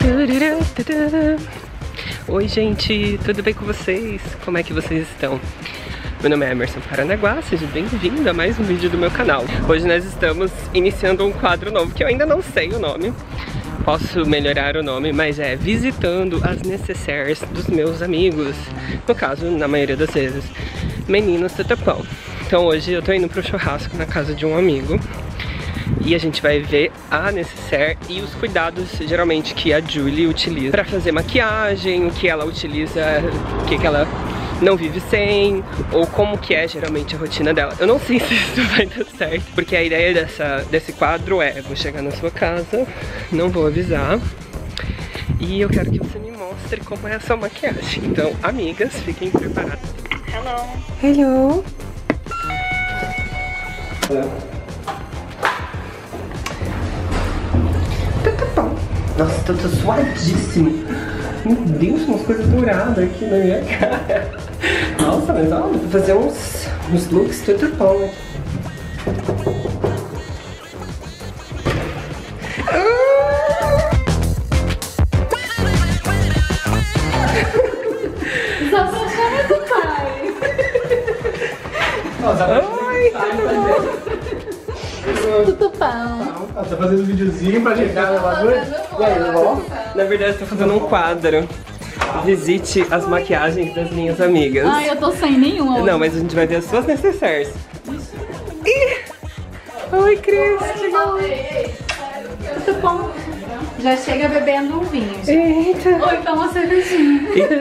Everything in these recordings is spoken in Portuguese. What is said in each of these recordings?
Oi gente, tudo bem com vocês? Como é que vocês estão? Meu nome é Emerson Paranaguá, seja bem-vindo a mais um vídeo do meu canal. Hoje nós estamos iniciando um quadro novo que eu ainda não sei o nome. Posso melhorar o nome, mas é visitando as necessaires dos meus amigos. No caso, na maioria das vezes, meninos do Tapão. Então hoje eu tô indo pro churrasco na casa de um amigo. E a gente vai ver a necessaire e os cuidados, geralmente, que a Julie utiliza pra fazer maquiagem, o que ela utiliza, o que ela não vive sem, ou como que é geralmente a rotina dela. Eu não sei se isso vai dar certo, porque a ideia desse quadro é: vou chegar na sua casa, não vou avisar, e eu quero que você me mostre como é a sua maquiagem. Então, amigas, fiquem preparadas. Hello. Hello. Nossa, tô suadíssimo. Meu Deus, umas coisas douradas aqui na minha cara. Nossa, mas ó, vou fazer uns looks tudo bom aqui. Só do pai. Oi, Tudo bom. Tá fazendo um videozinho pra ajeitar o bagulho? E aí, vó? Na verdade, eu tô fazendo um quadro. Visite as maquiagens das minhas amigas. Ai, eu tô sem nenhuma hoje. Não, mas a gente vai ver as suas necessaires. Ih! Oi, Cris! Tudo bom. Já chega bebendo um vinho. Eita! Ou então uma cervejinha.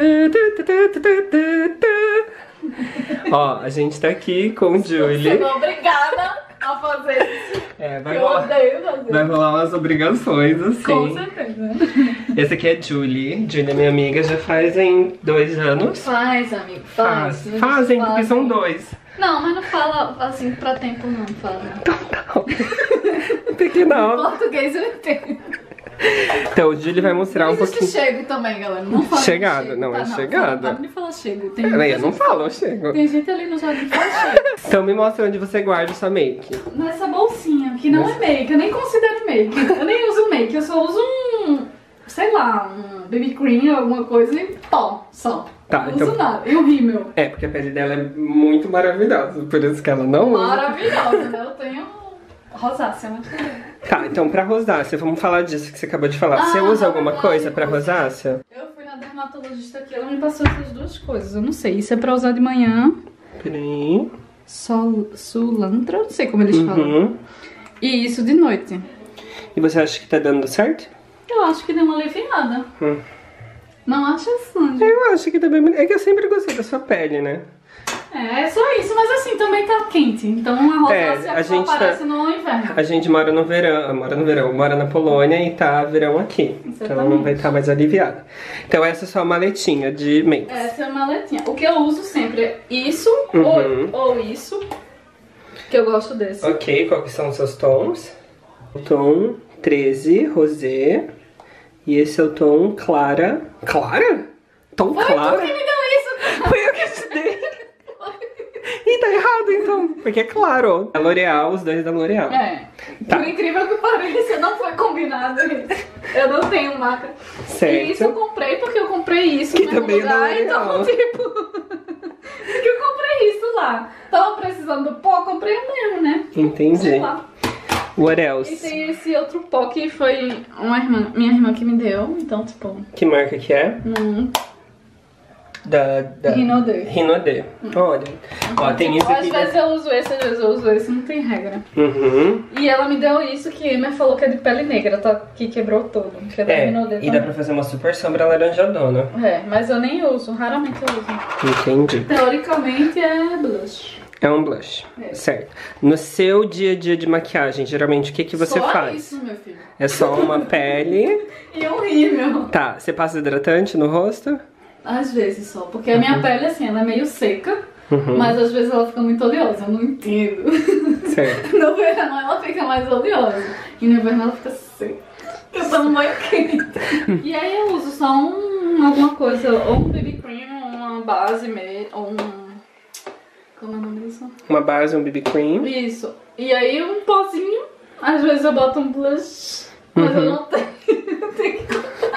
Ó, a gente tá aqui com Julie. Sou obrigada a fazer isso. É, Eu odeio fazer. vai rolar umas obrigações, assim. Com certeza. Essa aqui é Julie. Julie é minha amiga, já fazem 2 anos. Faz, amigo, faz. Fazem, porque são 2. Não, mas não fala assim pra tempo não, fala. Pequenal. Português eu entendo. Então, o Julie vai mostrar um pouquinho. Chego também, galera. Não fala Chegado, chego, não, tá? é chegado. Para de falar chego. Tem Eu não falo, eu chego. Tem gente ali no jardim que fala chego. Então me mostra onde você guarda sua make. Nessa bolsinha, que não é make, eu nem considero make. Eu nem uso make, eu só uso sei lá, um BB cream ou alguma coisa e pó, só. Tá, não então... uso nada. E um rímel. É, porque a pele dela é muito maravilhosa, por isso que ela não usa. Maravilhosa, né? Eu tenho rosácea, mas tudo bem. Tá, então pra rosácea, vamos falar disso que você acabou de falar. Você usa alguma coisa pra rosácea? Eu fui na dermatologista aqui, ela me passou essas duas coisas. Eu não sei, isso é pra usar de manhã. Peraí. Sulantra, não sei como eles falam. E isso de noite. E você acha que tá dando certo? Eu acho que deu uma aliviada. Não acha, Sandra? Eu acho que tá bem bonito. É que eu sempre gostei da sua pele, né? É só isso, mas assim, também tá quente. Então a rosácea a gente aparece no inverno. A gente mora no verão, mora na Polônia e tá verão aqui. Então não vai estar mais aliviada. Então essa é só a maletinha de make. Essa é a maletinha. O que eu uso sempre é isso ou isso. Que eu gosto desse. Ok, quais são os seus tons? O tom 13, rosé. E esse é o tom clara. Clara? Tom clara? Quem me deu isso? Foi eu que te dei. Ih, tá errado então, porque é claro. A L'Oreal, os dois da L'Oreal. É. Tá. Por incrível que pareça, não foi combinado isso. Eu não tenho marca. Certo. E isso eu comprei porque eu comprei isso Que no mesmo também é da lugar. L'Oreal. Então, tipo... porque eu comprei isso lá. Tava precisando do pó, comprei o mesmo, né? Entendi. Sei lá. What E else? tem esse outro pó que foi minha irmã que me deu. Então, tipo... Que marca que é? Da Rinode. Rinode. Olha. Ó, tem isso aqui. Às vezes eu uso esse, às vezes eu uso esse, não tem regra. E ela me deu isso que a Emer falou que é de pele negra, tá? Que quebrou todo. Que é da Rinode E dá pra fazer uma super sombra laranjadona. É, mas eu nem uso, raramente eu uso. Entendi. Teoricamente é blush. É um blush, certo. No seu dia a dia de maquiagem, geralmente, o que que você só faz? Isso, meu filho. É só uma pele. E um rímel. Tá, você passa hidratante no rosto? Às vezes só, porque a minha pele, assim, ela é meio seca. Mas às vezes ela fica muito oleosa, eu não entendo. Certo. No verão ela fica mais oleosa. E no inverno ela fica seca. Eu tô no banho quente. E aí eu uso só alguma coisa, ou um BB cream, ou uma base, ou um... Como é o nome disso? Uma base, um BB cream. Isso. E aí um pozinho. Às vezes eu boto um blush, mas eu não tenho. Tenho que comprar.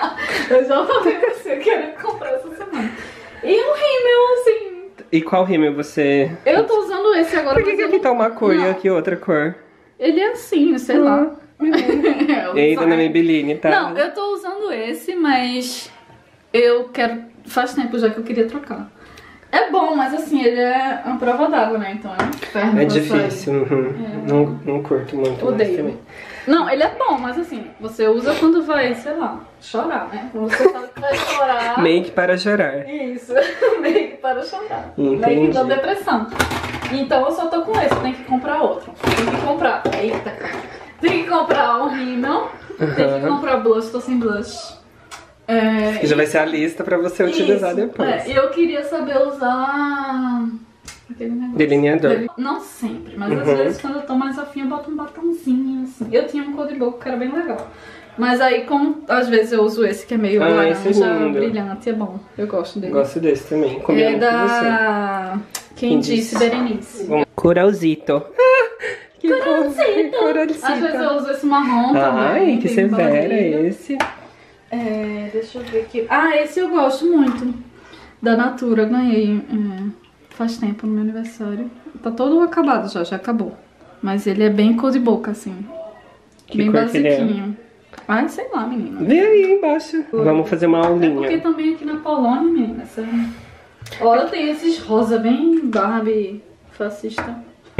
Eu já falei pra você que eu quero comprar essa semana. E um rímel, assim. E qual rímel você... Eu tô usando esse agora. Por que aqui tá uma cor e aqui outra cor? Ele é assim, sei lá. Ei, dona Maybelline, tá? Não, eu tô usando esse, mas eu quero... Faz tempo já que eu queria trocar. É bom, mas assim, ele é uma prova d'água, né? Então é um inferno. É difícil, não curto muito. Odeio. Não, ele é bom, mas assim, você usa quando vai, sei lá, chorar, né? Quando você sabe que vai chorar. Make para chorar. Isso, make para chorar. Entendi. Make da depressão. Então eu só tô com esse, tem que comprar outro. Tem que comprar. Eita, cara. Tem que comprar um rímel. Tem que comprar blush, tô sem blush. Que já vai ser a lista pra você utilizar depois. Eu queria saber usar aquele negócio. Delineador. Não sempre, mas às vezes quando eu tô mais afim eu boto um batomzinho assim. Eu tinha um cor de boca que era bem legal. Mas aí como às vezes eu uso esse que é meio laranja, brilhante, é bom. Eu gosto dele. Gosto desse também. É da... Quem disse Berenice. Coralzito. Que Coralzito. Às vezes eu uso esse marrom também. Ai, que severa esse. Deixa eu ver aqui. Ah, esse eu gosto muito. Da Natura, ganhei faz tempo no meu aniversário. Tá todo acabado já acabou. Mas ele é bem cor de boca, assim. Bem basiquinho. Ai, sei lá, menina. Vê aí embaixo. Vamos fazer uma aulinha. É porque também aqui na Polônia, menina, olha, tem esses rosa bem Barbie fascista.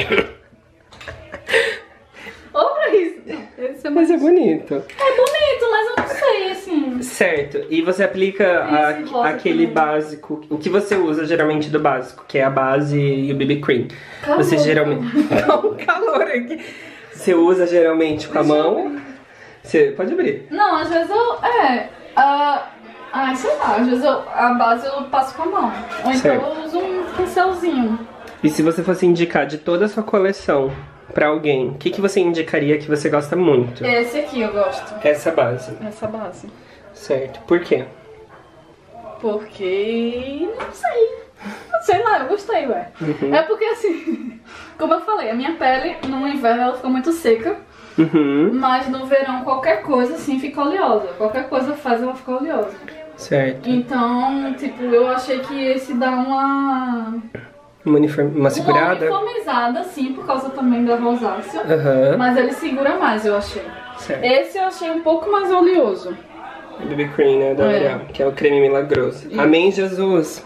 Olha isso. Mas é bonito. É bonito, mas eu não sei, assim. Certo. E você aplica aquele básico. O que você usa geralmente do básico, que é a base e o BB Cream. Calor. Você geralmente... Não, calor aqui. Você usa geralmente com a mão. Você pode abrir. Não, às vezes eu... sei lá, às vezes a base eu passo com a mão. Ou então eu uso um pincelzinho. E se você fosse indicar de toda a sua coleção pra alguém, o que você indicaria que você gosta muito? Esse aqui eu gosto. Essa base. Essa base. Certo. Por quê? Porque... não sei. Sei lá, eu gostei, ué. É porque assim, como eu falei, a minha pele no inverno ela fica muito seca. Mas no verão qualquer coisa assim fica oleosa. Qualquer coisa faz ela ficar oleosa. Certo. Então, tipo, eu achei que esse dá uma segurada? Uma uniformizada, sim, por causa também da rosácea. Mas ele segura mais, eu achei. Certo. Esse eu achei um pouco mais oleoso. BB Cream, né, da L'Oréal, que é o creme milagroso. Amém, Jesus!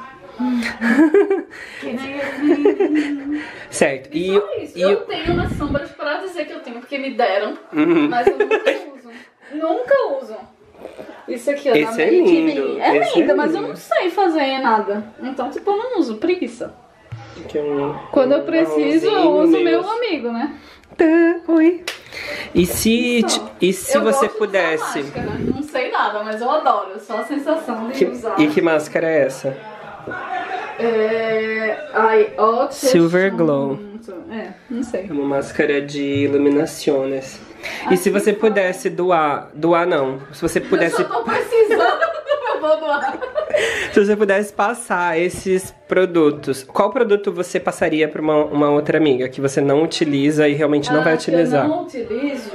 Certo. E só isso. Eu tenho nas sombras para dizer que eu tenho, porque me deram, mas eu nunca uso. Nunca uso. Isso aqui, ó. Esse é lindo. É lindo, mas eu não sei fazer nada. Então, tipo, eu não uso. Preguiça. Quando eu preciso, eu uso o meu amigo, né? Oi. E se você pudesse... Máscara. Não sei nada, mas eu adoro. Só a sensação de usar. E que máscara é essa? Silver Glow. Não sei. É uma máscara de iluminações. E se você pudesse doar não. Se você pudesse... Eu só tô precisando, eu vou doar. Se você pudesse passar esses produtos, qual produto você passaria para uma outra amiga que você não utiliza e realmente não vai utilizar? Eu não utilizo?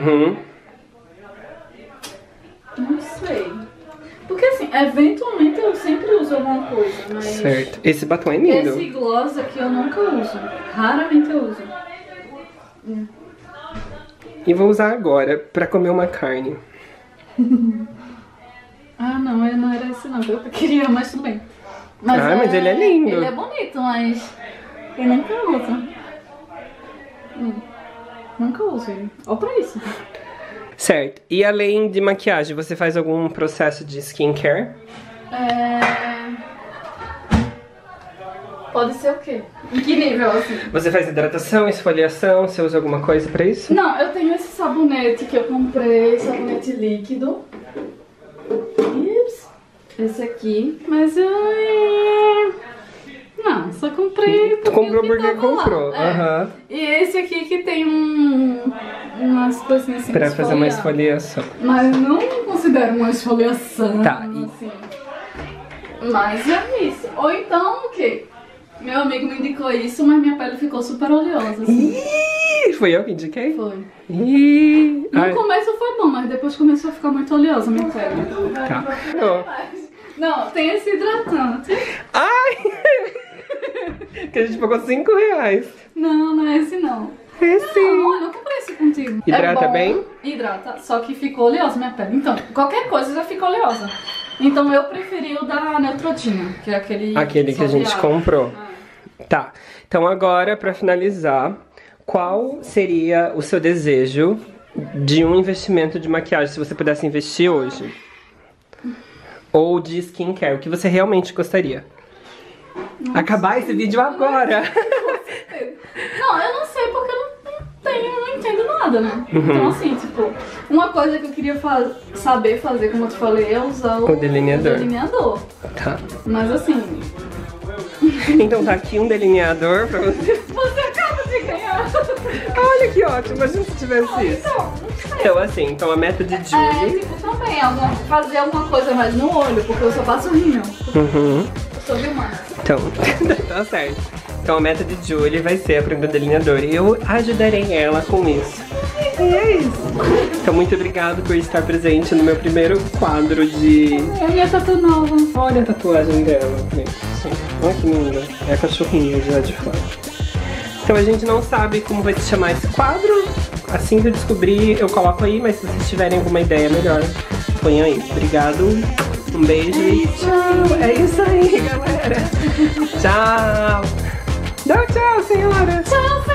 Não sei. Porque assim, eventualmente eu sempre uso alguma coisa, mas... Certo. Esse batom é lindo. Esse gloss aqui eu nunca uso. Raramente eu uso. E vou usar agora pra comer uma carne. Não era esse não, eu queria, mas tudo bem. Mas ele é lindo. Ele é bonito, mas eu nunca uso. Nunca uso ele. Ou pra isso. Certo. E além de maquiagem, você faz algum processo de skincare? Pode ser o quê? Em que nível, assim? Você faz hidratação, esfoliação? Você usa alguma coisa pra isso? Não, eu tenho esse sabonete que eu comprei, sabonete líquido. Esse aqui, mas não, só comprei porque comprou porque comprou. E esse aqui que tem umas coisinhas assim pra fazer uma esfoliação. Mas não considero uma esfoliação. Tá. Assim. Mas é isso. Ou então o quê? Meu amigo me indicou isso, mas minha pele ficou super oleosa. Assim. Ih, foi eu que indiquei? Foi. Ih, No começo foi bom, mas depois começou a ficar muito oleosa minha pele. tá. Não, tem esse hidratante. Ai! Que a gente pagou R$5. Não, não é esse não. Esse. Não, eu não comprei esse contigo. Hidrata é bom, bem? Hidrata, só que ficou oleosa minha pele. Então, qualquer coisa já fica oleosa. Então eu preferi o da Neutrogena, que é aquele... Aquele que a gente comprou. Tá. Então agora, pra finalizar, qual seria o seu desejo de um investimento de maquiagem, se você pudesse investir hoje? Ou de skincare, o que você realmente gostaria? Nossa. Acabar esse vídeo agora! Não, eu não sei porque eu não entendo nada, né? Então assim, tipo, uma coisa que eu queria saber fazer, como eu te falei, é usar o delineador. Tá. Mas assim... Então tá aqui um delineador pra você. Você acaba de ganhar! Olha que ótimo, imagina se tivesse isso. Então assim, então a meta de Julie... tipo, também, fazer alguma coisa mais no olho, porque eu só passo rímel. Eu sou Vilmar. Então, tá certo. Então a meta de Julie vai ser aprender delineador e eu ajudarei ela com isso. E é isso. Então muito obrigado por estar presente no meu primeiro quadro de... É a minha tatu nova. Olha a tatuagem dela. Olha que linda. É a cachorrinha de lá de fora. Então a gente não sabe como vai se chamar esse quadro. Assim que eu descobrir, eu coloco aí, mas se vocês tiverem alguma ideia melhor, põe aí. Obrigado. Um beijo e tchau. É isso aí, galera. Tchau. Tchau, tchau, senhora. Tchau,